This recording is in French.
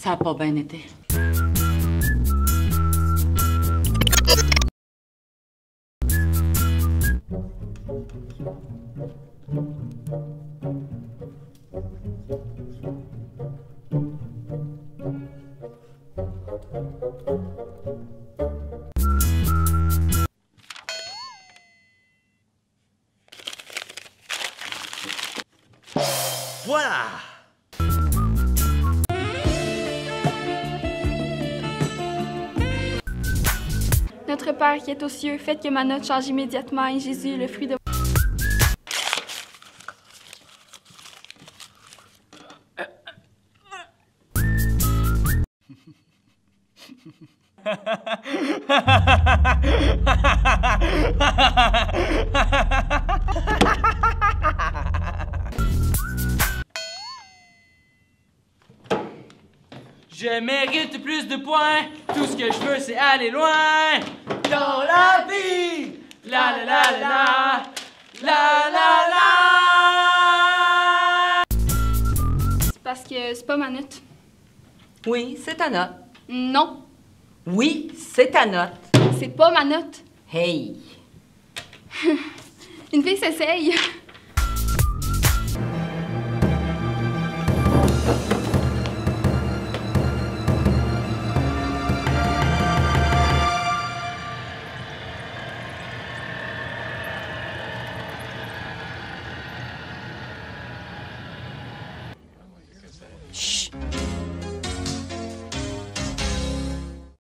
Ça a pas bien été. Voilà! Notre Père qui est aux cieux, faites que ma note change immédiatement et Jésus, le fruit de... Je mérite plus de points, tout ce que je veux c'est aller loin dans la vie. La la la la la la la. C'est parce que c'est pas ma note. Oui, c'est ta note. Non, Oui, c'est ta note. c'est pas ma note. Hey! Une fille s'essaye.